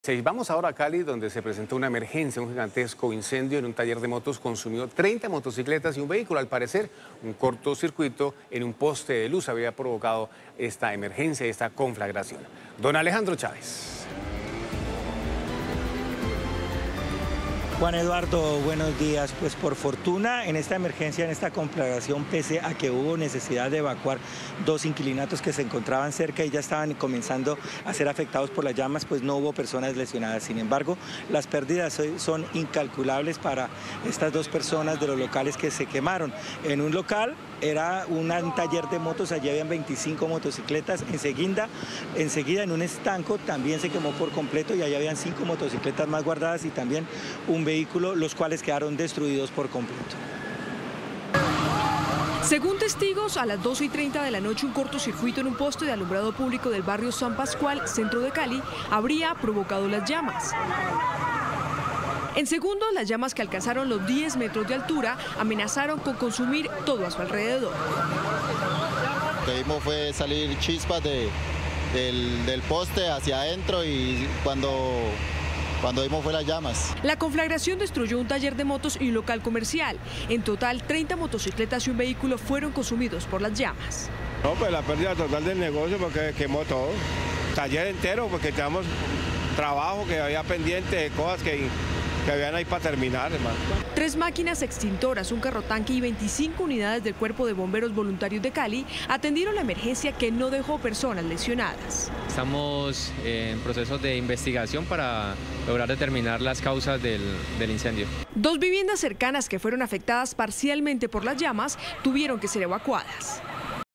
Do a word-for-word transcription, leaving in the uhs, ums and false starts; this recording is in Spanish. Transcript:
Sí, vamos ahora a Cali, donde se presentó una emergencia, un gigantesco incendio en un taller de motos consumió treinta motocicletas y un vehículo. Al parecer, un cortocircuito en un poste de luz había provocado esta emergencia y esta conflagración. Don Alejandro Chávez. Juan Eduardo, buenos días. Pues por fortuna en esta emergencia, en esta conflagración, pese a que hubo necesidad de evacuar dos inquilinatos que se encontraban cerca y ya estaban comenzando a ser afectados por las llamas, pues no hubo personas lesionadas. Sin embargo, las pérdidas son incalculables para estas dos personas de los locales que se quemaron. En un local era un taller de motos, allí habían veinticinco motocicletas, enseguida, enseguida en un estanco también se quemó por completo y allí habían cinco motocicletas más guardadas y también un vehículo, los cuales quedaron destruidos por completo. Según testigos, a las doce y treinta de la noche un cortocircuito en un poste de alumbrado público del barrio San Pascual, centro de Cali, habría provocado las llamas. En segundos, las llamas, que alcanzaron los diez metros de altura, amenazaron con consumir todo a su alrededor. Lo que vimos fue salir chispas de, del, del poste hacia adentro y cuando... Cuando vimos fue las llamas. La conflagración destruyó un taller de motos y un local comercial. En total, treinta motocicletas y un vehículo fueron consumidos por las llamas. No, pues la pérdida total del negocio porque quemó todo. Taller entero porque teníamos trabajo que había pendiente, cosas que, que habían ahí para terminar, hermano. Tres máquinas extintoras, un carro tanque y veinticinco unidades del Cuerpo de Bomberos Voluntarios de Cali atendieron la emergencia que no dejó personas lesionadas. Estamos en proceso de investigación para lograr determinar las causas del, del incendio. Dos viviendas cercanas que fueron afectadas parcialmente por las llamas tuvieron que ser evacuadas.